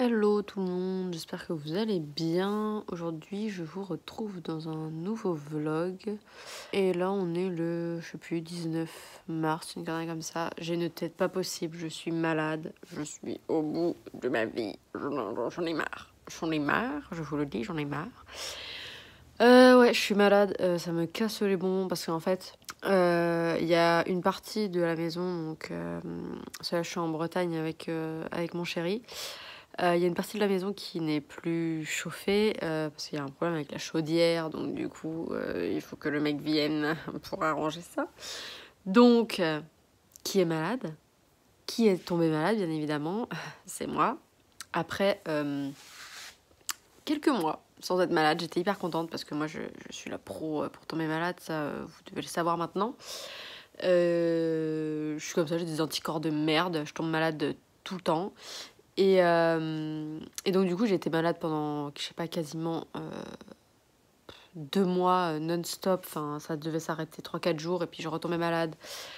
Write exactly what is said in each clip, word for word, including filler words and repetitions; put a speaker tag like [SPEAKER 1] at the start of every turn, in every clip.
[SPEAKER 1] Hello tout le monde, j'espère que vous allez bien. Aujourd'hui, je vous retrouve dans un nouveau vlog. Et là, on est le, je sais plus, dix-neuf mars, une connerie comme ça. J'ai une tête pas possible, je suis malade. Je suis au bout de ma vie. J'en ai marre. J'en ai marre, je vous le dis, j'en ai marre. Euh, ouais, je suis malade, euh, ça me casse les bonbons parce qu'en fait, il euh, y a une partie de la maison, donc euh, ça, je suis en Bretagne avec, euh, avec mon chéri. Il euh, y a une partie de la maison qui n'est plus chauffée euh, parce qu'il y a un problème avec la chaudière, donc du coup, euh, il faut que le mec vienne pour arranger ça. Donc, euh, qui est malade? Qui est tombé malade, bien évidemment? C'est moi. Après euh, quelques mois sans être malade, j'étais hyper contente parce que moi, je, je suis la pro pour tomber malade, ça, vous devez le savoir maintenant. Euh, je suis comme ça, j'ai des anticorps de merde, je tombe malade tout le temps. Et, euh, et donc du coup j'ai été malade pendant, je sais pas, quasiment euh, deux mois non-stop. Enfin, ça devait s'arrêter trois quatre jours et puis je retombais malade.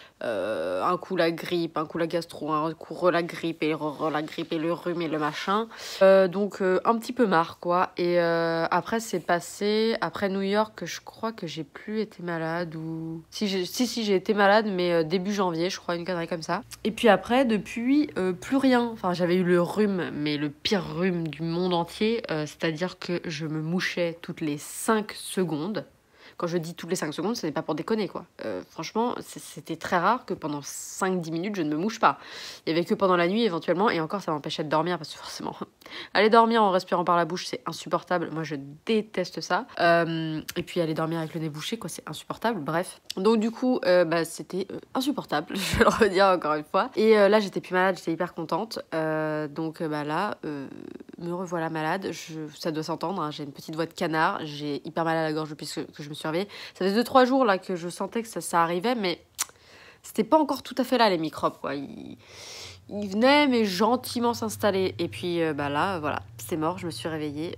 [SPEAKER 1] Euh, un coup la grippe, un coup la gastro, un coup re la grippe et re, re la grippe et le rhume et le machin. Euh, donc euh, un petit peu marre quoi. Et euh, après c'est passé, après New York, je crois que j'ai plus été malade ou... Si, j'ai, si, si j'ai été malade mais euh, début janvier, je crois, une connerie comme ça. Et puis après, depuis, euh, plus rien. Enfin, j'avais eu le rhume, mais le pire rhume du monde entier. Euh, c'est-à-dire que je me mouchais toutes les cinq secondes. Quand je dis toutes les cinq secondes, ce n'est pas pour déconner, quoi. Euh, franchement, c'était très rare que pendant cinq dix minutes, je ne me mouche pas. Il n'y avait que pendant la nuit, éventuellement, et encore, ça m'empêchait de dormir, parce que forcément, aller dormir en respirant par la bouche, c'est insupportable. Moi, je déteste ça. Euh, et puis, aller dormir avec le nez bouché, quoi, c'est insupportable. Bref. Donc, du coup, euh, bah, c'était euh, insupportable, je vais le redire encore une fois. Et euh, là, j'étais plus malade, j'étais hyper contente. Euh, donc, bah, là, euh, me revoilà malade. Je, ça doit s'entendre, hein, j'ai une petite voix de canard, j'ai hyper mal à la gorge depuis que, que je me suis réveillée. Ça faisait deux trois jours là que je sentais que ça, ça arrivait, mais c'était pas encore tout à fait là les microbes, quoi. Ils, ils venaient, mais gentiment s'installer. Et puis euh, bah là, voilà, c'est mort, je me suis réveillée.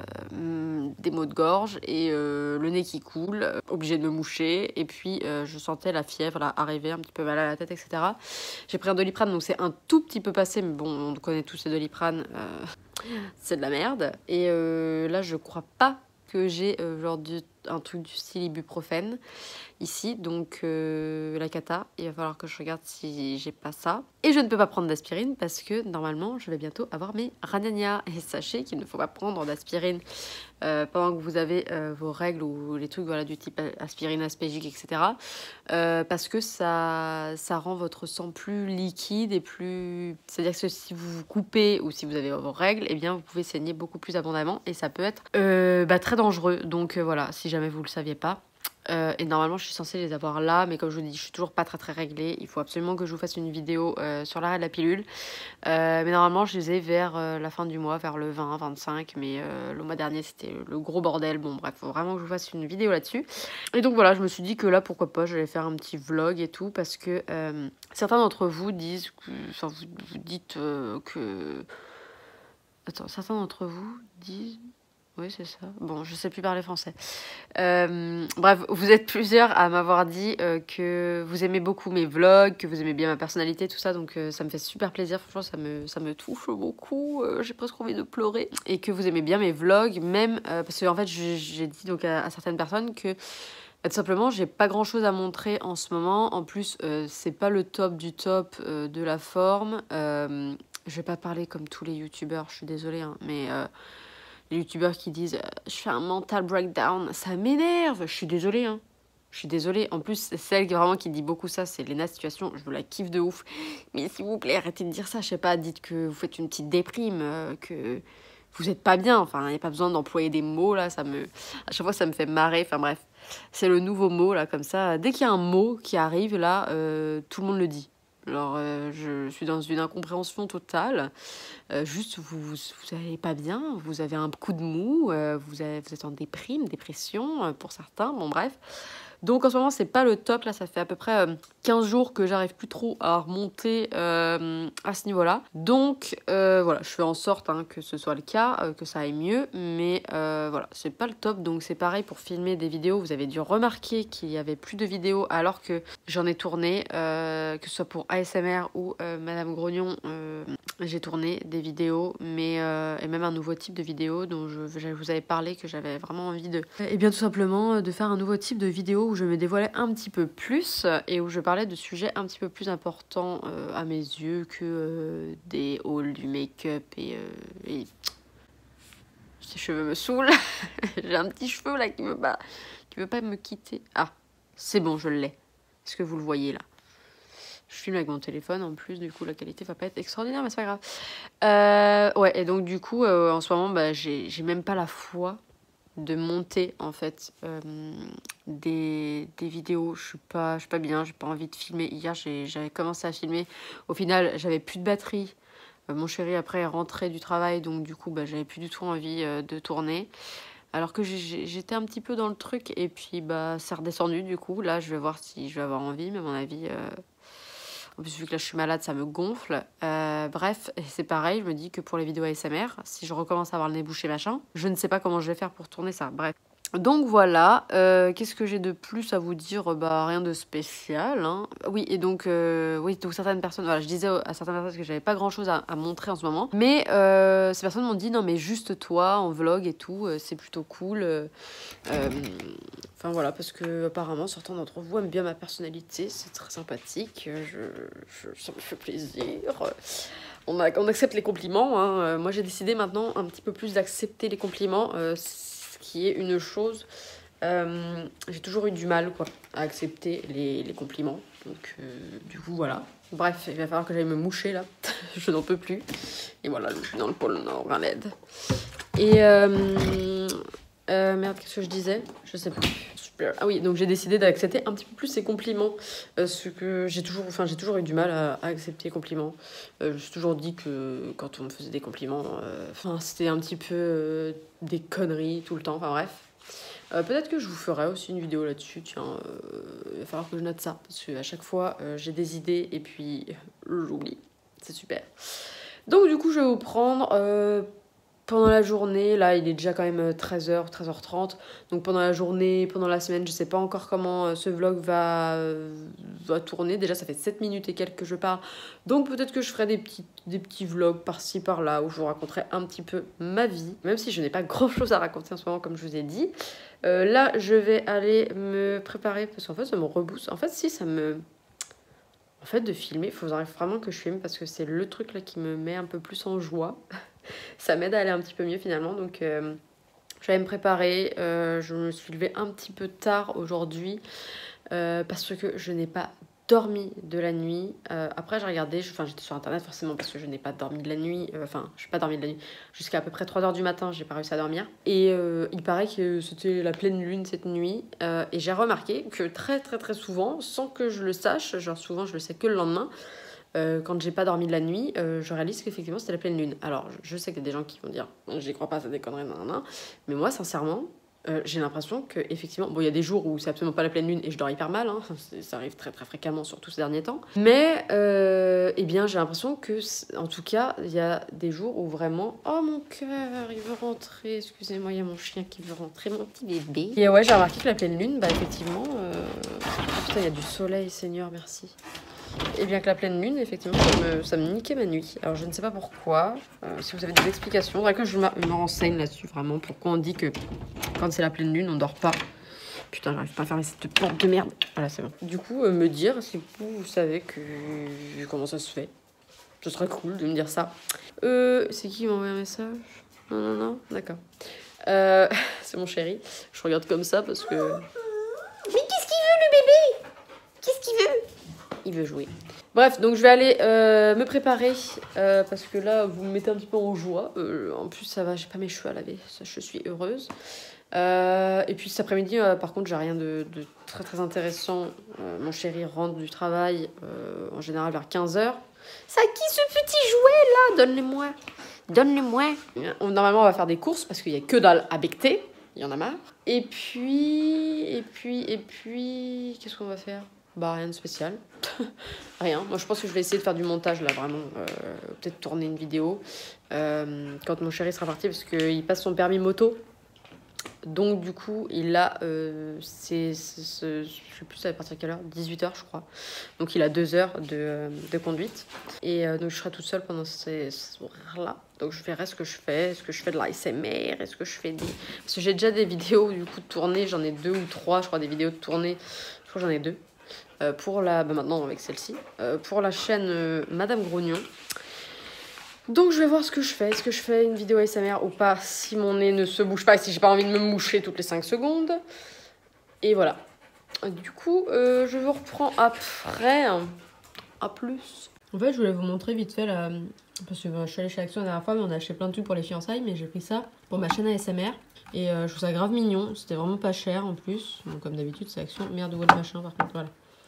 [SPEAKER 1] Euh, des maux de gorge et euh, le nez qui coule, euh, obligée de me moucher. Et puis euh, je sentais la fièvre là, arriver, un petit peu mal à la tête, et cetera. J'ai pris un Doliprane, donc c'est un tout petit peu passé, mais bon, on connaît tous ces Doliprane. Euh, c'est de la merde. Et euh, là, je crois pas que j'ai euh, genre du, un truc du style ibuprofène ici, donc euh, la cata, il va falloir que je regarde si j'ai pas ça. Et je ne peux pas prendre d'aspirine parce que normalement je vais bientôt avoir mes ragnagnas. Et sachez qu'il ne faut pas prendre d'aspirine euh, pendant que vous avez euh, vos règles ou les trucs voilà, du type aspirine, aspégique, et cetera. Euh, parce que ça, ça rend votre sang plus liquide et plus... C'est-à-dire que si vous vous coupez ou si vous avez vos règles, eh bien vous pouvez saigner beaucoup plus abondamment et ça peut être euh, bah, très dangereux. Donc euh, voilà, si jamais vous le saviez pas. Euh, et normalement je suis censée les avoir là, mais comme je vous dis, je suis toujours pas très très réglée. Il faut absolument que je vous fasse une vidéo euh, sur l'arrêt de la pilule. Euh, mais normalement je les ai vers euh, la fin du mois, vers le vingt vingt-cinq. Mais euh, le mois dernier c'était le gros bordel. Bon bref, faut vraiment que je vous fasse une vidéo là-dessus. Et donc voilà, je me suis dit que là pourquoi pas, j'allais faire un petit vlog et tout. Parce que euh, certains d'entre vous disent que, enfin vous, vous dites euh, que... Attends, certains d'entre vous disent... Oui, c'est ça. Bon, je sais plus parler français. Euh, bref, vous êtes plusieurs à m'avoir dit euh, que vous aimez beaucoup mes vlogs, que vous aimez bien ma personnalité, tout ça. Donc, euh, ça me fait super plaisir. Franchement, ça me, ça me touche beaucoup. Euh, j'ai presque envie de pleurer. Et que vous aimez bien mes vlogs, même... Euh, parce que, en fait, j'ai dit donc à, à certaines personnes que... Tout simplement, j'ai pas grand chose à montrer en ce moment. En plus, euh, c'est pas le top du top euh, de la forme. Euh, je vais pas parler comme tous les youtubeurs, je suis désolée, hein, mais... Euh, les youtubeurs qui disent euh, je fais un mental breakdown, ça m'énerve. Je suis désolée, hein. Je suis désolée. En plus, celle qui vraiment qui dit beaucoup ça, c'est Léna Situation. Je la kiffe de ouf. Mais s'il vous plaît, arrêtez de dire ça. Je sais pas, dites que vous faites une petite déprime, euh, que vous êtes pas bien. Enfin, il n'y a pas besoin d'employer des mots là. Ça me, à chaque fois, ça me fait marrer. Enfin bref, c'est le nouveau mot là, comme ça. Dès qu'il y a un mot qui arrive là, euh, tout le monde le dit. Alors, euh, je suis dans une incompréhension totale. Euh, juste, vous, vous, vous allez pas bien, vous avez un coup de mou, euh, vous, avez, vous êtes en déprime, dépression, euh, pour certains, bon bref. Donc en ce moment c'est pas le top, là ça fait à peu près euh, quinze jours que j'arrive plus trop à remonter euh, à ce niveau là. Donc euh, voilà, je fais en sorte hein, que ce soit le cas, euh, que ça aille mieux, mais euh, voilà, c'est pas le top. Donc c'est pareil pour filmer des vidéos, vous avez dû remarquer qu'il y avait plus de vidéos alors que j'en ai tourné, euh, que ce soit pour A S M R ou euh, Madame Grognon, euh, j'ai tourné des vidéos, mais euh, et même un nouveau type de vidéo dont je, je vous avais parlé, que j'avais vraiment envie de... Et bien tout simplement de faire un nouveau type de vidéo où je me dévoilais un petit peu plus et où je parlais de sujets un petit peu plus importants euh, à mes yeux que euh, des hauls, du make-up et... Euh, et... Ces cheveux me saoulent. J'ai un petit cheveu là qui me bat, qui veut pas me quitter. Ah, c'est bon, je l'ai. Est-ce que vous le voyez là? Je filme avec mon téléphone en plus, du coup la qualité va pas être extraordinaire, mais c'est pas grave. Euh, ouais, et donc du coup, euh, en ce moment, bah, j'ai même pas la foi de monter en fait euh, des, des vidéos. Je suis pas, je suis pas bien, j'ai pas envie de filmer. Hier, j'avais commencé à filmer. Au final, j'avais plus de batterie. Euh, mon chéri après est rentré du travail, donc du coup, bah, j'avais plus du tout envie euh, de tourner. Alors que j'étais un petit peu dans le truc et puis bah c'est redescendu du coup. Là, je vais voir si je vais avoir envie, mais à mon avis... Euh... En plus, vu que là, je suis malade, ça me gonfle. Euh, bref, c'est pareil, je me dis que pour les vidéos A S M R, si je recommence à avoir le nez bouché, machin, je ne sais pas comment je vais faire pour tourner ça. Bref. Donc voilà, euh, qu'est-ce que j'ai de plus à vous dire? Bah rien de spécial, hein. Oui, et donc, euh, oui, donc certaines personnes, voilà, je disais à certaines personnes que j'avais pas grand-chose à, à montrer en ce moment, mais euh, ces personnes m'ont dit, non mais juste toi, en vlog et tout, euh, c'est plutôt cool. Euh, euh, Enfin voilà, parce que apparemment certains d'entre vous aiment bien ma personnalité, c'est très sympathique, je, je, ça me fait plaisir. On, a, on accepte les compliments, hein. Moi j'ai décidé maintenant un petit peu plus d'accepter les compliments, euh, ce qui est une chose, euh, j'ai toujours eu du mal quoi, à accepter les, les compliments, donc euh, du coup voilà. Bref, il va falloir que j'aille me moucher là, je n'en peux plus. Et voilà, je suis dans le pôle Nord, à l'aide. Et euh, euh, merde, qu'est-ce que je disais? Je sais plus. Super. Ah oui, donc j'ai décidé d'accepter un petit peu plus ces compliments. Euh, ce que j'ai toujours, enfin, j'ai toujours eu du mal à, à accepter les compliments. Euh, je me suis toujours dit que quand on me faisait des compliments, enfin, euh, c'était un petit peu euh, des conneries tout le temps. Enfin bref. Euh, Peut-être que je vous ferai aussi une vidéo là-dessus. Tiens, euh, il va falloir que je note ça. Parce qu'à chaque fois, euh, j'ai des idées et puis j'oublie. C'est super. Donc du coup, je vais vous prendre... Euh, pendant la journée, là il est déjà quand même treize heures, treize heures trente, donc pendant la journée, pendant la semaine, je sais pas encore comment ce vlog va, euh, va tourner. Déjà ça fait sept minutes et quelques que je parle, donc peut-être que je ferai des petits, des petits vlogs par-ci par-là où je vous raconterai un petit peu ma vie, même si je n'ai pas grand chose à raconter en ce moment comme je vous ai dit. Euh, là je vais aller me préparer, parce qu'en fait ça me rebooste, en fait si ça me... En fait de filmer, il faudrait vraiment que je filme parce que c'est le truc là qui me met un peu plus en joie. Ça m'aide à aller un petit peu mieux finalement, donc euh, je vais me préparer. Euh, je me suis levée un petit peu tard aujourd'hui euh, parce que je n'ai pas dormi de la nuit. Euh, après j'ai regardé, enfin j'étais sur internet forcément parce que je n'ai pas dormi de la nuit, euh, enfin je n'ai pas dormi de la nuit, jusqu'à à peu près trois heures du matin, j'ai pas réussi à dormir. Et euh, il paraît que c'était la pleine lune cette nuit, euh, et j'ai remarqué que très très très souvent, sans que je le sache, genre souvent je le sais que le lendemain, Euh, quand j'ai pas dormi de la nuit, euh, je réalise qu'effectivement c'était la pleine lune. Alors je, je sais qu'il y a des gens qui vont dire j'y crois pas, ça déconnerait, nan, nan, nan. Mais moi sincèrement, euh, j'ai l'impression que effectivement, bon il y a des jours où c'est absolument pas la pleine lune et je dors hyper mal, hein, ça arrive très très fréquemment surtout ces derniers temps. Mais euh, eh bien j'ai l'impression que en tout cas il y a des jours où vraiment, oh mon cœur il veut rentrer, excusez-moi il y a mon chien qui veut rentrer, mon petit bébé. Et ouais j'ai remarqué que la pleine lune, bah effectivement, euh... oh, putain il y a du soleil Seigneur merci. Et bien que la pleine lune, effectivement, ça me, ça me niquait ma nuit. Alors je ne sais pas pourquoi. Euh, si vous avez des explications, faudrait que je me, me renseigne là-dessus vraiment. Pourquoi on dit que quand c'est la pleine lune, on dort pas. Putain, j'arrive pas à fermer cette porte de merde. Voilà, c'est bon. Du coup, euh, me dire si vous, vous savez que comment ça se fait. Ce serait cool de me dire ça. Euh, c'est qui qui m'a envoyé un message? Non, non, non, d'accord. Euh, c'est mon chéri. Je regarde comme ça parce que... Mais qu'est-ce qu'il veut le bébé? Qu'est-ce qu'il veut? Il veut jouer. Bref, donc je vais aller euh, me préparer euh, parce que là, vous me mettez un petit peu en joie. Euh, en plus, ça va, j'ai pas mes cheveux à laver. Ça, je suis heureuse. Euh, et puis cet après-midi, euh, par contre, j'ai rien de, de très très intéressant. Euh, mon chéri rentre du travail euh, en général vers quinze heures. C'est à qui ce petit jouet là? Donne-le-moi. Donne-le-moi. Normalement, on va faire des courses parce qu'il n'y a que dalle à becter. Il y en a marre. Et puis, et et puis, et puis, qu'est-ce qu'on va faire? Bah rien de spécial, rien. Moi je pense que je vais essayer de faire du montage là vraiment, euh, peut-être tourner une vidéo euh, quand mon chéri sera parti parce qu'il passe son permis moto. Donc du coup il a, euh, c'est, c'est, c'est, je sais plus ça va partir à quelle heure, dix-huit heures je crois. Donc il a deux heures de, de conduite et euh, donc je serai toute seule pendant ces, ces horaires-là. Donc je verrai ce que je fais, est-ce que je fais de l'A S M R, est-ce que je fais des... Parce que j'ai déjà des vidéos du coup de tournée, j'en ai deux ou trois je crois, des vidéos de tournée, je crois que j'en ai deux. Euh, pour la, bah maintenant avec celle-ci, euh, pour la chaîne euh, Madame Grognon. Donc je vais voir ce que je fais. Est-ce que je fais une vidéo A S M R ou pas, si mon nez ne se bouge pas et si j'ai pas envie de me moucher toutes les cinq secondes. Et voilà. Du coup, euh, je vous reprends après. À plus. En fait, je voulais vous montrer vite fait là, parce que bah, je suis allée chez Action la dernière fois, mais on a acheté plein de trucs pour les fiançailles, mais j'ai pris ça pour ma chaîne A S M R. Et euh, je trouve ça grave mignon. C'était vraiment pas cher en plus. Donc comme d'habitude, c'est Action. Merde, où est le machin par contre, voilà.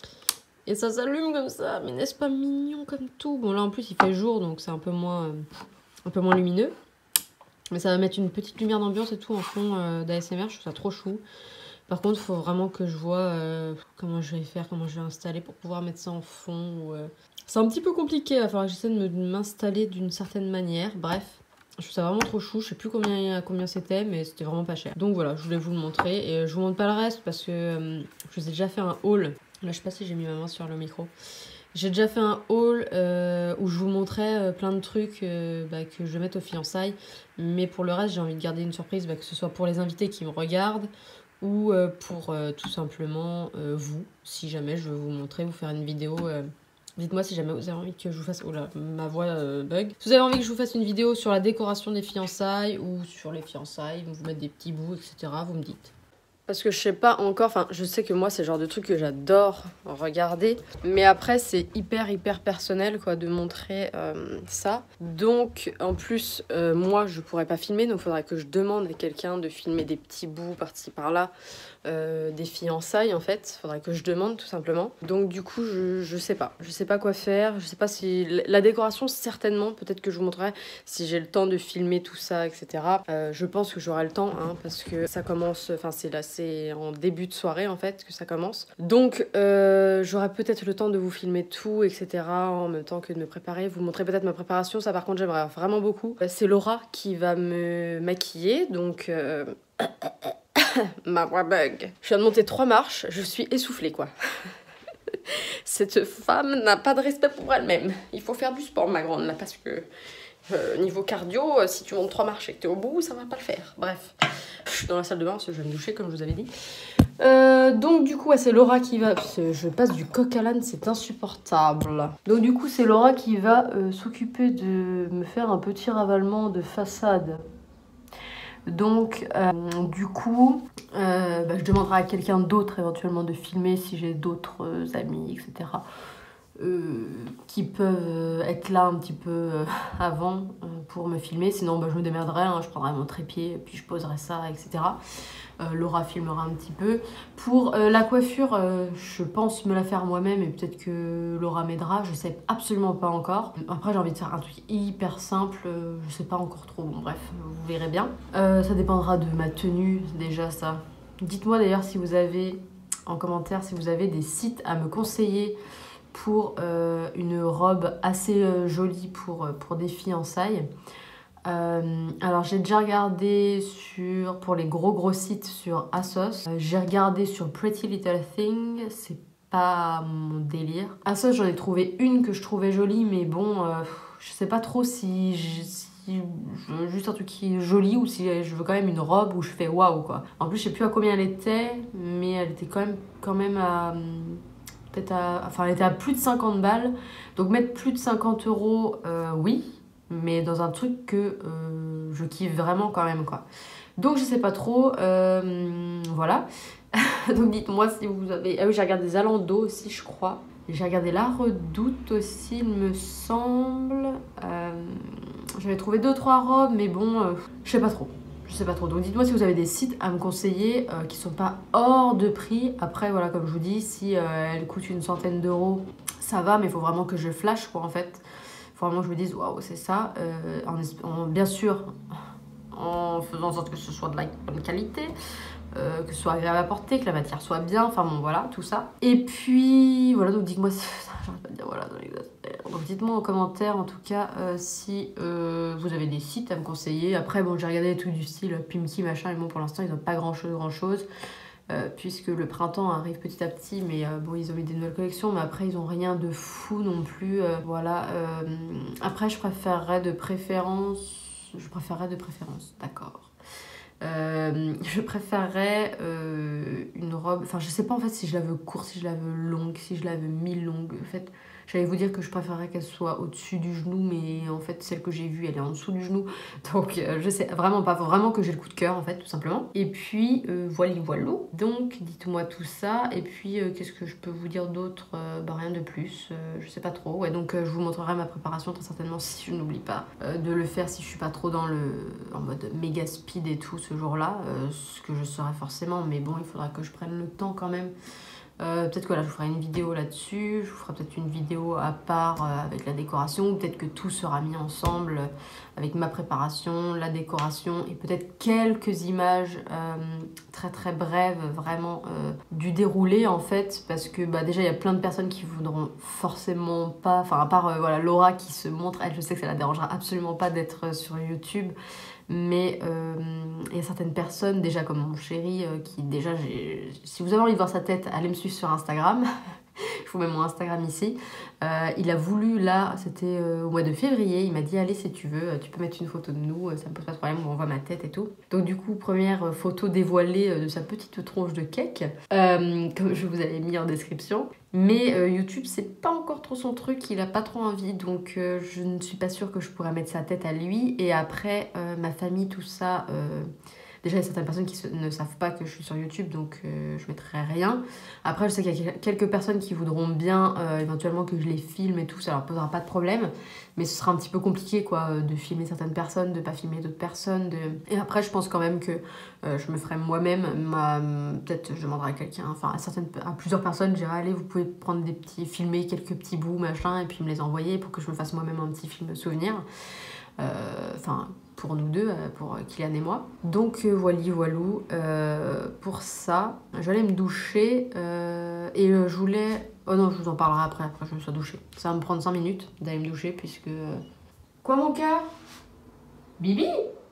[SPEAKER 1] Et ça s'allume comme ça, mais n'est-ce pas mignon comme tout? Bon là en plus il fait jour donc c'est un peu moins euh, un peu moins lumineux. Mais ça va mettre une petite lumière d'ambiance et tout en fond euh, d'A S M R, je trouve ça trop chou. Par contre il faut vraiment que je vois euh, comment je vais faire, comment je vais installer pour pouvoir mettre ça en fond. Ou, euh... C'est un petit peu compliqué, il va falloir que j'essaie de m'installer d'une certaine manière, bref. Je trouve ça vraiment trop chou, je sais plus combien, combien c'était mais c'était vraiment pas cher. Donc voilà, je voulais vous le montrer et je vous montre pas le reste parce que euh, je vous ai déjà fait un haul. Là, je sais pas si j'ai mis ma main sur le micro. J'ai déjà fait un haul euh, où je vous montrais euh, plein de trucs euh, bah, que je vais mettre aux fiançailles. Mais pour le reste, j'ai envie de garder une surprise, bah, que ce soit pour les invités qui me regardent ou euh, pour euh, tout simplement euh, vous. Si jamais je veux vous montrer, vous faire une vidéo. Euh, Dites-moi si jamais vous avez envie que je vous fasse... Oh là, ma voix euh, bug. Si vous avez envie que je vous fasse une vidéo sur la décoration des fiançailles ou sur les fiançailles, vous mettre des petits bouts, et cetera. Vous me dites. Parce que je sais pas encore, enfin je sais que moi c'est le genre de truc que j'adore regarder, mais après c'est hyper hyper personnel quoi de montrer euh, ça. Donc en plus euh, moi je pourrais pas filmer, donc il faudrait que je demande à quelqu'un de filmer des petits bouts par-ci par-là, euh, des fiançailles en fait, faudrait que je demande tout simplement. Donc du coup je, je sais pas, je sais pas quoi faire, je sais pas si... La décoration certainement, peut-être que je vous montrerai si j'ai le temps de filmer tout ça, et cetera. Euh, je pense que j'aurai le temps hein, parce que ça commence, enfin c'est là c'est en début de soirée en fait que ça commence. Donc euh, j'aurai peut-être le temps de vous filmer tout, et cetera. En même temps que de me préparer, vous montrer peut-être ma préparation. Ça par contre j'aimerais vraiment beaucoup. C'est Laura qui va me maquiller, donc euh... ma voix bug. Je viens de monter trois marches, je suis essoufflée quoi. Cette femme n'a pas de respect pour elle-même. Il faut faire du sport ma grande là parce que euh, niveau cardio, euh, si tu montes trois marches et que t'es au bout, ça va pas le faire. Bref, je suis dans la salle de bain parce que je vais me doucher comme je vous avais dit. Euh, donc du coup ouais, c'est Laura qui va... Je passe du coq à l'âne, c'est insupportable. Donc du coup c'est Laura qui va euh, s'occuper de me faire un petit ravalement de façade. Donc euh, du coup euh, bah, je demanderai à quelqu'un d'autre éventuellement de filmer si j'ai d'autres euh, amis, et cetera. Euh, qui peuvent être là un petit peu euh, avant euh, pour me filmer. Sinon bah, je me démerderai, hein, je prendrai mon trépied puis je poserai ça, et cetera. Euh, Laura filmera un petit peu. Pour euh, la coiffure, euh, je pense me la faire moi-même et peut-être que Laura m'aidera. Je sais absolument pas encore. Après, j'ai envie de faire un truc hyper simple. Euh, je sais pas encore trop. Bon, bref, vous verrez bien. Euh, ça dépendra de ma tenue, déjà ça. Dites-moi d'ailleurs si vous avez, en commentaire, si vous avez des sites à me conseiller pour euh, une robe assez euh, jolie pour, pour des fiançailles. Euh, alors j'ai déjà regardé sur, pour les gros gros sites sur ASOS. Euh, j'ai regardé sur Pretty Little Thing, c'est pas mon délire. ASOS j'en ai trouvé une que je trouvais jolie mais bon, euh, je sais pas trop si, je, si je veux juste un truc qui est joli ou si je veux quand même une robe où je fais waouh quoi. En plus je sais plus à combien elle était mais elle était quand même, quand même à... peut-être à... Enfin elle était à plus de cinquante balles. Donc mettre plus de cinquante euros, euh, oui. Mais dans un truc que euh, je kiffe vraiment quand même quoi. Donc je sais pas trop, euh, voilà. Donc dites-moi si vous avez... Ah oui, j'ai regardé Zalando aussi je crois. J'ai regardé La Redoute aussi il me semble. Euh, J'avais trouvé deux trois robes mais bon, euh, je sais pas trop. Je sais pas trop. Donc dites-moi si vous avez des sites à me conseiller euh, qui sont pas hors de prix. Après voilà, comme je vous dis, si euh, elles coûtent une centaine d'euros, ça va, mais il faut vraiment que je flash quoi en fait. Vraiment que je me dise waouh c'est ça, euh, en, en, bien sûr en faisant en sorte que ce soit de la bonne qualité, euh, que ce soit agréable à porter, que la matière soit bien, enfin bon voilà, tout ça. Et puis voilà, donc dites-moi, j'arrive pas à dire voilà, donc dites-moi en commentaire en tout cas euh, si euh, vous avez des sites à me conseiller. Après bon, j'ai regardé des trucs du style Pimki machin, et bon pour l'instant ils n'ont pas grand chose, grand chose. Euh, puisque le printemps arrive petit à petit, mais euh, bon, ils ont mis des nouvelles collections, mais après, ils ont rien de fou non plus. Euh, voilà. Euh, après, je préférerais de préférence... Je préférerais de préférence, d'accord. Euh, je préférerais euh, une robe... Enfin, je sais pas en fait si je la veux courte, si je la veux longue, si je la veux mi-longue. En fait, j'allais vous dire que je préférerais qu'elle soit au-dessus du genou, mais en fait, celle que j'ai vue, elle est en dessous du genou. Donc, euh, je sais vraiment pas. Faut vraiment que j'ai le coup de cœur, en fait, tout simplement. Et puis, euh, voilà, voilà. Donc, dites-moi tout ça. Et puis, euh, qu'est-ce que je peux vous dire d'autre? euh, Bah, rien de plus. Euh, je sais pas trop. Ouais, donc, euh, je vous montrerai ma préparation, très certainement, si je n'oublie pas euh, de le faire, si je suis pas trop dans le... en mode méga speed et tout, ce jour-là. Euh, ce que je saurais forcément. Mais bon, il faudra que je prenne le temps quand même. Euh, peut-être que là je vous ferai une vidéo là-dessus, je vous ferai peut-être une vidéo à part euh, avec la décoration, ou peut-être que tout sera mis ensemble euh, avec ma préparation, la décoration et peut-être quelques images euh, très très brèves vraiment euh, du déroulé en fait, parce que bah, déjà il y a plein de personnes qui voudront forcément pas, enfin à part euh, voilà, Laura qui se montre, elle je sais que ça la dérangera absolument pas d'être sur YouTube. Mais euh, il y a certaines personnes, déjà comme mon chéri, euh, qui déjà, si vous avez envie de voir sa tête, allez me suivre sur Instagram. Je vous mets mon Instagram ici. Euh, il a voulu, là, c'était euh, au mois de février, il m'a dit, allez, si tu veux, tu peux mettre une photo de nous, ça me pose pas de problème, on voit ma tête et tout. Donc du coup, première photo dévoilée de sa petite tronche de cake, euh, comme je vous avais mis en description. Mais euh, YouTube, c'est pas encore trop son truc, il a pas trop envie, donc euh, je ne suis pas sûre que je pourrais mettre sa tête à lui. Et après, euh, ma famille, tout ça... Euh, déjà, il y a certaines personnes qui se, ne savent pas que je suis sur YouTube, donc euh, je mettrai rien. Après, je sais qu'il y a quelques personnes qui voudront bien, euh, éventuellement, que je les filme et tout, ça leur posera pas de problème. Mais ce sera un petit peu compliqué, quoi, de filmer certaines personnes, de pas filmer d'autres personnes. De... Et après, je pense quand même que euh, je me ferai moi-même, ma... peut-être je demanderai à quelqu'un, enfin, à, certaines, à plusieurs personnes, je dirais, allez, vous pouvez prendre des petits, filmer quelques petits bouts, machin, et puis me les envoyer pour que je me fasse moi-même un petit film souvenir. Enfin... Euh, pour nous deux, pour Kylian et moi. Donc euh, voilà, voilou. Euh, pour ça, j'allais me doucher euh, et euh, je voulais... Oh non, je vous en parlerai après, après je me sois douchée. Ça va me prendre cinq minutes d'aller me doucher puisque... Quoi mon cœur? Bibi?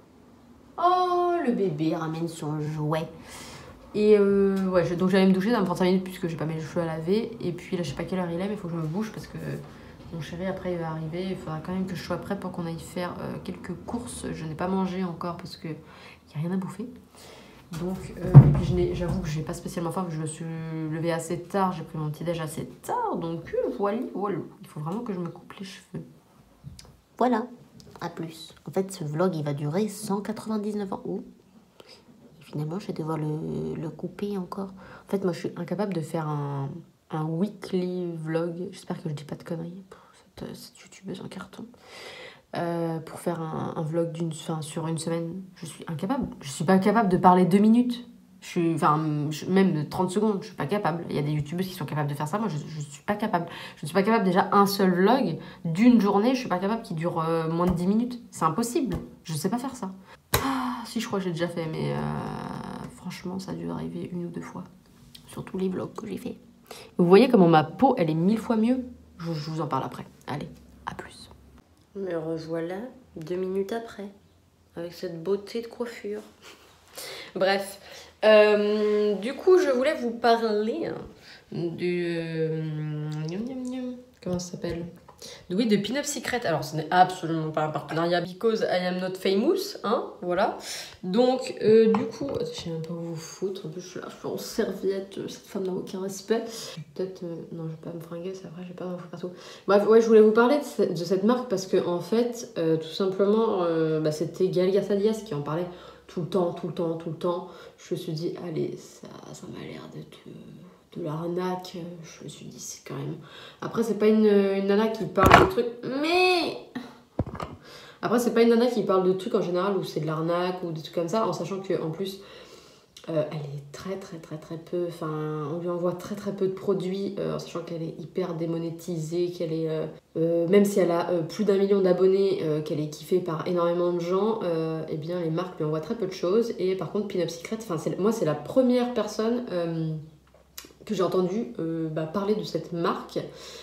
[SPEAKER 1] Oh, le bébé ramène son jouet. Et euh, ouais, je, donc j'allais me doucher, ça va me prendre cinq minutes puisque j'ai pas mes cheveux à laver. Et puis là, je sais pas quelle heure il est, mais il faut que je me bouge parce que... Mon chéri, après, il va arriver. Il faudra quand même que je sois prête pour qu'on aille faire euh, quelques courses. Je n'ai pas mangé encore parce qu'il n'y a rien à bouffer. Donc, euh, et puis j'avoue que je n'ai pas spécialement faim, que je me suis levée assez tard. J'ai pris mon petit-déj assez tard. Donc, euh, voilà, voilà. Il faut vraiment que je me coupe les cheveux.
[SPEAKER 2] Voilà, à plus. En fait, ce vlog, il va durer cent quatre-vingt-dix-neuf ans. Oh. Et finalement, je vais devoir le, le couper encore.
[SPEAKER 1] En fait, moi, je suis incapable de faire un... un weekly vlog, j'espère que je dis pas de conneries pour cette, cette youtubeuse en carton, euh, pour faire un, un vlog d'une, fin, sur une semaine. Je suis incapable. Je suis pas capable de parler deux minutes. Je suis, enfin, je, même de trente secondes, je suis pas capable. Il y a des youtubeuses qui sont capables de faire ça, moi je, je suis pas capable. Je ne suis pas capable, déjà un seul vlog d'une journée, je suis pas capable qui dure euh, moins de dix minutes. C'est impossible. Je sais pas faire ça. Ah, si, je crois que j'ai déjà fait, mais euh, franchement, ça a dû arriver une ou deux fois. Sur tous les vlogs que j'ai fait. Vous voyez comment ma peau, elle est mille fois mieux? je, je vous en parle après. Allez, à plus.
[SPEAKER 2] Me revoilà deux minutes après, avec cette beauté de coiffure.
[SPEAKER 1] Bref, euh, du coup, je voulais vous parler hein, du... Euh, comment ça s'appelle? Oui, de Pin Up Secret. Alors, ce n'est absolument pas un partenariat because I am not famous, hein, voilà. Donc, euh, du coup, je sais même pas où vous foutre. En plus, je suis là, je suis en serviette. Cette femme n'a aucun respect. Peut-être, euh, non, je vais pas me fringuer, c'est vrai, j'ai pas d'infos partout. Bref, ouais, je voulais vous parler de cette, de cette marque parce que, en fait, euh, tout simplement, euh, bah, c'était Gaël Garcia Diaz qui en parlait tout le temps, tout le temps, tout le temps. Je me suis dit, allez, ça, ça m'a l'air d'être... Euh, de l'arnaque, je me suis dit c'est quand même... Après c'est pas une, une nana qui parle de trucs, mais... Après c'est pas une nana qui parle de trucs en général où c'est de l'arnaque ou des trucs comme ça, en sachant que en plus Euh, elle est très très très très peu, enfin on lui envoie très très peu de produits, euh, en sachant qu'elle est hyper démonétisée, qu'elle est, euh, euh, même si elle a euh, plus d'un million d'abonnés, euh, qu'elle est kiffée par énormément de gens, euh, eh bien les marques lui envoient très peu de choses. Et par contre Pin Up Secret, enfin moi c'est la première personne euh, que j'ai entendu euh, bah, parler de cette marque.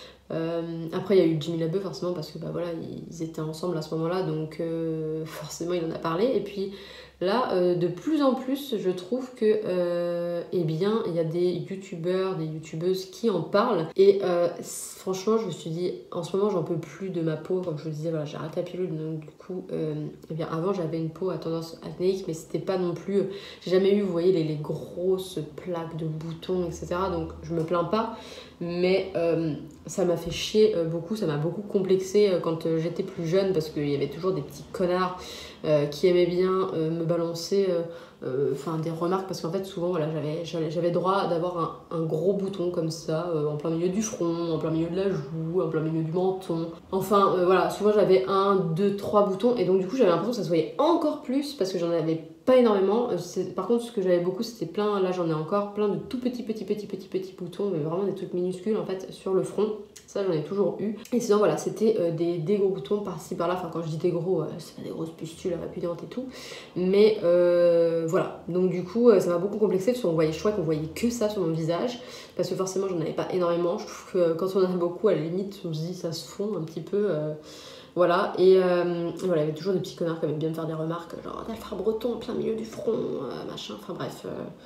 [SPEAKER 1] Euh, après il y a eu Jimmy Labeu forcément parce que bah voilà ils étaient ensemble à ce moment là, donc euh, forcément il en a parlé. Et puis là euh, de plus en plus je trouve que euh, eh bien il y a des youtubeurs, des youtubeuses qui en parlent. Et euh, franchement je me suis dit en ce moment j'en peux plus de ma peau, comme je vous disais voilà j'ai arrêté la pilule, donc du coup euh, eh bien avant j'avais une peau à tendance acnéique, mais c'était pas non plus, j'ai jamais eu vous voyez les, les grosses plaques de boutons etc, donc je me plains pas. Mais euh, ça m'a fait chier euh, beaucoup, ça m'a beaucoup complexé euh, quand euh, j'étais plus jeune, parce qu'il y avait toujours des petits connards euh, qui aimaient bien euh, me balancer euh, euh, des remarques, parce qu'en fait souvent voilà, j'avais, j'avais droit d'avoir un, un gros bouton comme ça, euh, en plein milieu du front, en plein milieu de la joue, en plein milieu du menton. Enfin euh, voilà, souvent j'avais un, deux, trois boutons, et donc du coup j'avais l'impression que ça se voyait encore plus parce que j'en avais pas énormément. C'est, par contre ce que j'avais beaucoup c'était plein, là j'en ai encore plein de tout petits petits petits petits petits boutons, mais vraiment des trucs minuscules en fait sur le front. Ça j'en ai toujours eu. Et sinon voilà, c'était euh, des, des gros boutons par-ci par-là. Enfin quand je dis des gros, euh, c'est pas des grosses pustules répudiantes et tout. Mais euh, voilà. Donc du coup euh, ça m'a beaucoup complexé parce qu'on voyait, je crois qu'on voyait que ça sur mon visage. Parce que forcément j'en avais pas énormément. Je trouve que quand on en a beaucoup, à la limite on se dit ça se fond un petit peu. Euh, Voilà, et euh, voilà, il y avait toujours des petits connards qui aimaient bien me faire des remarques, genre t'as le frère breton en plein milieu du front, euh, machin, enfin bref.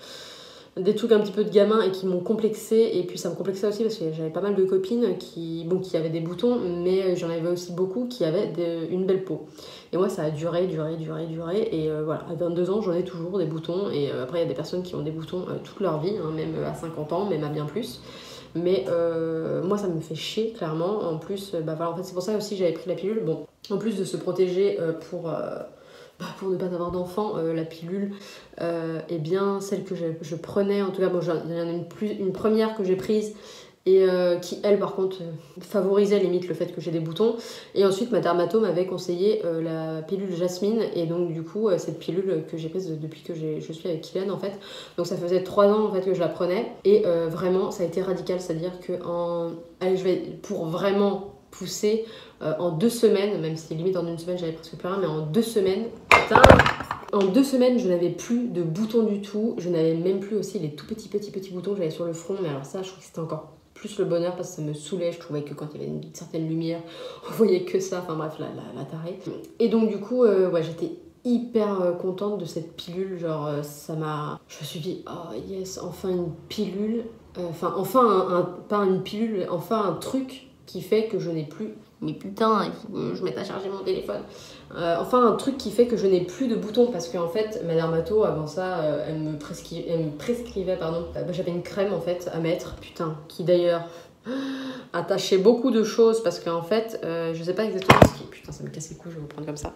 [SPEAKER 1] Euh, des trucs un petit peu de gamin et qui m'ont complexé. Et puis ça me complexait aussi parce que j'avais pas mal de copines qui, bon, qui avaient des boutons, mais j'en avais aussi beaucoup qui avaient de, une belle peau. Et moi ça a duré, duré, duré, duré. Et euh, voilà, à vingt-deux ans j'en ai toujours des boutons. Et euh, après il y a des personnes qui ont des boutons euh, toute leur vie, hein, même à cinquante ans, même à bien plus. Mais euh, moi ça me fait chier clairement. En plus bah voilà, en fait c'est pour ça aussi j'avais pris la pilule. Bon, en plus de se protéger euh, pour, euh, bah, pour ne pas avoir d'enfant, euh, la pilule euh, est bien celle que je, je prenais. En tout cas bon, il y en a une, plus, une première que j'ai prise et euh, qui elle par contre euh, favorisait limite le fait que j'ai des boutons. Et ensuite ma dermato m'avait conseillé euh, la pilule Jasmine, et donc du coup euh, cette pilule que j'ai prise depuis que j'ai, je suis avec Kylian en fait. Donc ça faisait trois ans en fait que je la prenais, et euh, vraiment ça a été radical, c'est à dire que en... Allez, je vais pour vraiment pousser euh, en deux semaines, même si limite en une semaine j'avais presque plus rien, mais en deux semaines, putain, en deux semaine je n'avais plus de boutons du tout. Je n'avais même plus aussi les tout petits petits petits boutons que j'avais sur le front, mais alors ça je trouve que c'était encore plus le bonheur parce que ça me saoulait. Je trouvais que quand il y avait une certaine lumière on voyait que ça, enfin bref la, la, la tarée. Et donc du coup euh, ouais, j'étais hyper euh, contente de cette pilule, genre euh, ça m'a, je me suis dit oh yes, enfin une pilule, enfin euh, enfin un, un, pas une pilule, enfin un truc qui fait que je n'ai plus, mais putain il faut que je mette à charger mon téléphone, euh, enfin un truc qui fait que je n'ai plus de boutons. Parce qu'en fait ma dermato avant ça euh, elle, me prescri... elle me prescrivait pardon, euh, bah, j'avais une crème en fait à mettre, putain, qui d'ailleurs attachait beaucoup de choses parce qu'en fait euh, je sais pas exactement ce qui, putain ça me casse les couilles, je vais vous prendre comme ça.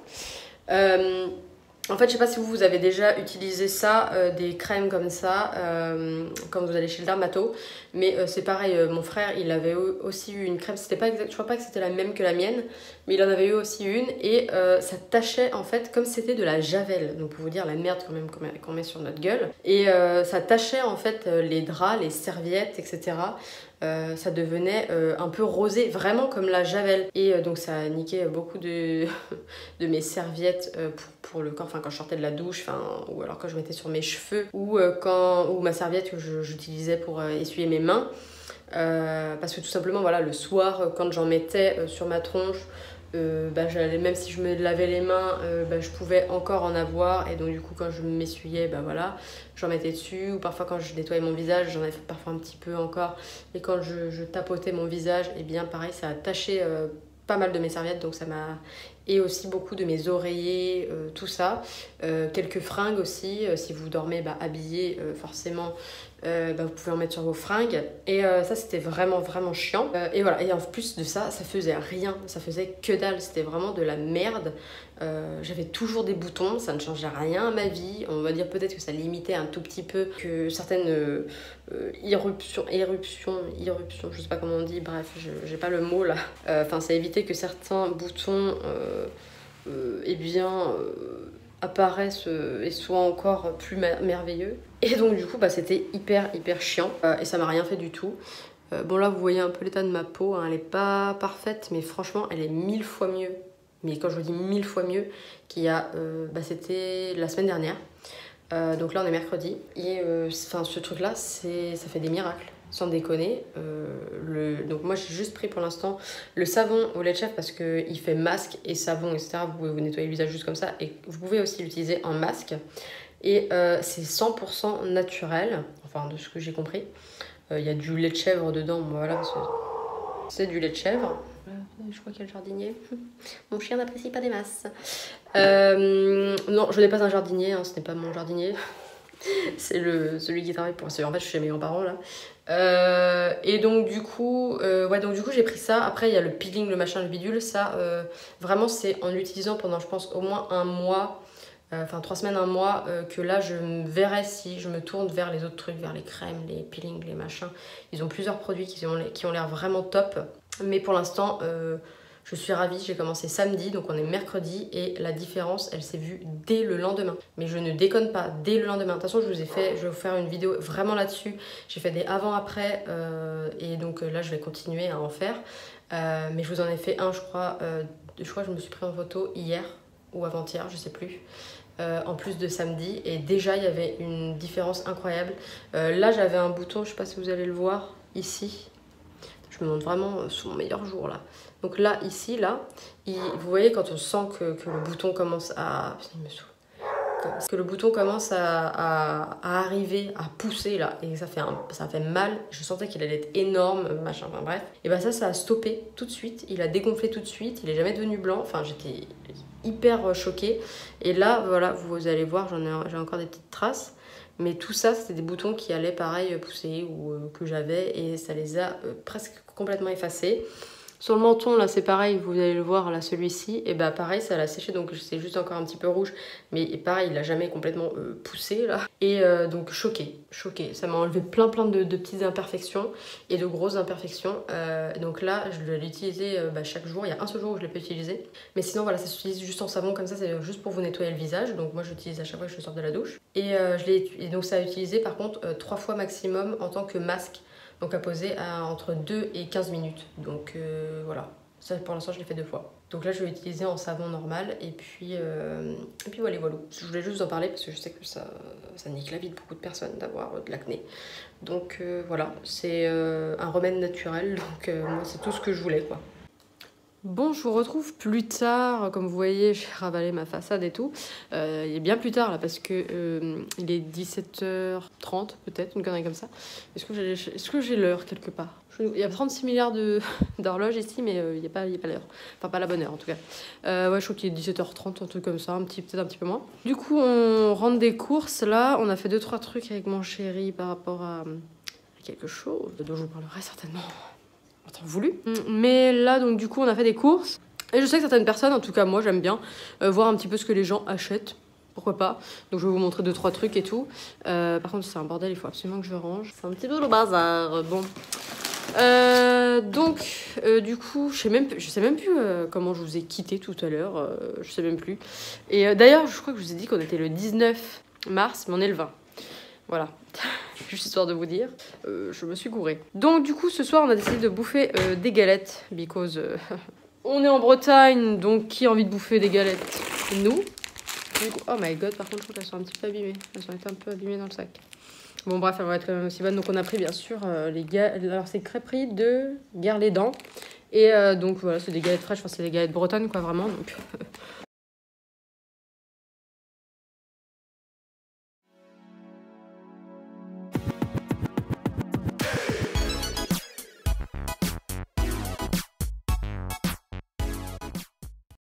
[SPEAKER 1] Euh, en fait, je sais pas si vous, vous avez déjà utilisé ça, euh, des crèmes comme ça, euh, quand vous allez chez le dermato, mais euh, c'est pareil, euh, mon frère, il avait aussi eu une crème, c'était pas exact, je crois pas que c'était la même que la mienne, mais il en avait eu aussi une, et euh, ça tachait en fait comme c'était de la javel, donc pour vous dire la merde quand même qu'on met sur notre gueule, et euh, ça tachait en fait les draps, les serviettes, et cetera. Euh, ça devenait euh, un peu rosé, vraiment comme la javel. Et euh, donc ça niquait beaucoup de, de mes serviettes euh, pour, pour le corps, enfin quand je sortais de la douche, ou alors quand je mettais sur mes cheveux, ou, euh, quand, ou ma serviette que je, j'utilisais pour euh, essuyer mes mains. Euh, parce que tout simplement, voilà, le soir, quand j'en mettais euh, sur ma tronche, Euh, bah, j'allais, même si je me lavais les mains, euh, bah, je pouvais encore en avoir, et donc du coup quand je m'essuyais, bah, voilà, j'en mettais dessus, ou parfois quand je nettoyais mon visage, j'en avais parfois un petit peu encore, et quand je, je tapotais mon visage, et bien pareil, ça a taché euh, pas mal de mes serviettes, donc ça m'a... Et aussi beaucoup de mes oreillers, euh, tout ça. Euh, quelques fringues aussi, euh, si vous dormez bah, habillé, euh, forcément, euh, bah, vous pouvez en mettre sur vos fringues. Et euh, ça, c'était vraiment, vraiment chiant. Euh, et voilà, et en plus de ça, ça faisait rien, ça faisait que dalle, c'était vraiment de la merde. Euh, j'avais toujours des boutons, ça ne changeait rien à ma vie. On va dire peut-être que ça limitait un tout petit peu, que certaines euh, euh, irruptions, éruptions, irruptions, je sais pas comment on dit, bref, je, j'ai pas le mot là. Enfin, euh, ça évitait que certains boutons, euh, euh, eh bien... Euh, apparaissent et soient encore plus merveilleux. Et donc du coup bah, c'était hyper hyper chiant euh, et ça m'a rien fait du tout. Euh, bon là vous voyez un peu l'état de ma peau, hein, elle est pas parfaite mais franchement elle est mille fois mieux. Mais quand je vous dis mille fois mieux qu'il y a, euh, bah, c'était la semaine dernière. Euh, donc là on est mercredi et euh, ce truc là ça fait des miracles. Sans déconner, euh, le... donc moi j'ai juste pris pour l'instant le savon au lait de chèvre parce qu'il fait masque et savon, et cetera. Vous pouvez vous nettoyer le visage juste comme ça et vous pouvez aussi l'utiliser en masque. Et euh, c'est cent pour cent naturel, enfin de ce que j'ai compris. Il euh, y a du lait de chèvre dedans, voilà, c'est du lait de chèvre. Je crois qu'il y a le jardinier. Mon chien n'apprécie pas des masses. Euh, non, je n'ai pas un jardinier, hein, ce n'est pas mon jardinier. C'est celui qui travaille pour... En fait, je suis chez mes grands-parents, là. Euh, et donc, du coup, euh, ouais, donc, du coup, j'ai pris ça. Après, il y a le peeling, le machin, le bidule. Ça, euh, vraiment, c'est en l'utilisant pendant, je pense, au moins un mois, euh, enfin, trois semaines, un mois, euh, que là, je verrai si je me tourne vers les autres trucs, vers les crèmes, les peelings, les machins. Ils ont plusieurs produits qui ont, qui ont l'air vraiment top. Mais pour l'instant... Euh, je suis ravie, j'ai commencé samedi, donc on est mercredi, et la différence, elle s'est vue dès le lendemain. Mais je ne déconne pas, dès le lendemain. De toute façon, je vous ai fait, je vais vous faire une vidéo vraiment là-dessus. J'ai fait des avant-après, euh, et donc là, je vais continuer à en faire. Euh, mais je vous en ai fait un, je crois, euh, je crois que je me suis pris en photo hier, ou avant-hier, je sais plus. Euh, en plus de samedi, et déjà, il y avait une différence incroyable. Euh, là, j'avais un bouton, je sais pas si vous allez le voir, ici. Je me montre vraiment sur mon meilleur jour, là. Donc là, ici, là, il, vous voyez quand on sent que, que le bouton commence à... Putain, il me saoule. Que, que le bouton commence à, à, à arriver, à pousser, là, et ça fait, un, ça fait mal. Je sentais qu'il allait être énorme, machin, enfin bref. Et ben ça, ça a stoppé tout de suite. Il a dégonflé tout de suite. Il est jamais devenu blanc. Enfin, j'étais hyper choquée. Et là, voilà, vous allez voir, j'en ai, j'ai encore des petites traces. Mais tout ça, c'était des boutons qui allaient pareil pousser ou euh, que j'avais, et ça les a euh, presque complètement effacés. Sur le menton, là, c'est pareil, vous allez le voir, là, celui-ci, et bah pareil, ça l'a séché, donc c'est juste encore un petit peu rouge, mais pareil, il l'a jamais complètement euh, poussé, là. Et euh, donc, choquée, choquée. Ça m'a enlevé plein, plein de, de petites imperfections et de grosses imperfections. Euh, donc là, je l'ai utilisé euh, bah, chaque jour. Il y a un seul jour où je l'ai pas utilisé. Mais sinon, voilà, ça s'utilise juste en savon, comme ça, c'est juste pour vous nettoyer le visage. Donc moi, j'utilise à chaque fois que je sors de la douche. Et, euh, je l'ai, et donc, ça a utilisé, par contre, euh, trois fois maximum en tant que masque. Donc à poser à entre deux et quinze minutes. Donc euh, voilà, ça pour l'instant je l'ai fait deux fois. Donc là je vais utiliser en savon normal et puis, euh, et puis voilà, voilà. Je voulais juste vous en parler parce que je sais que ça, ça nique la vie de beaucoup de personnes d'avoir de l'acné. Donc euh, voilà, c'est euh, un remède naturel, donc euh, moi c'est tout ce que je voulais quoi. Bon, je vous retrouve plus tard. Comme vous voyez, j'ai ravalé ma façade et tout. Euh, il est bien plus tard là parce que euh, il est dix-sept heures trente peut-être, une connerie comme ça. Est-ce que j'ai est-ce que j'ai l'heure quelque part? Il y a trente-six milliards d'horloges ici, mais euh, il n'y a pas, pas l'heure. Enfin, pas la bonne heure en tout cas. Euh, ouais, je crois qu'il est dix-sept heures trente, un truc comme ça, un petit, peut-être un petit peu moins. Du coup, on rentre des courses là. On a fait deux trois trucs avec mon chéri par rapport à, à quelque chose dont je vous parlerai certainement. Temps voulu. Mais là, donc du coup, on a fait des courses. Et je sais que certaines personnes, en tout cas moi, j'aime bien euh, voir un petit peu ce que les gens achètent. Pourquoi pas. Donc je vais vous montrer deux trois trucs et tout. Euh, par contre, c'est un bordel, il faut absolument que je range. C'est un petit peu le bazar. Bon. Euh, donc, euh, du coup, je sais même, je sais même plus euh, comment je vous ai quitté tout à l'heure. Euh, je sais même plus. Et euh, d'ailleurs, je crois que je vous ai dit qu'on était le dix-neuf mars, mais on est le vingt. Voilà. Juste histoire de vous dire, euh, je me suis gourée. Donc du coup, ce soir, on a décidé de bouffer euh, des galettes, because euh, on est en Bretagne, donc qui a envie de bouffer des galettes? Nous. Donc, oh my god, par contre, je crois qu'elles sont un petit peu abîmées. Elles ont été un peu abîmées dans le sac. Bon bref, elles vont être quand même aussi bonnes. Donc on a pris bien sûr euh, les galettes, alors c'est crêperie de Guerre-les-Dents. Et euh, donc voilà, c'est des galettes fraîches, enfin c'est des galettes bretonnes quoi, vraiment. Donc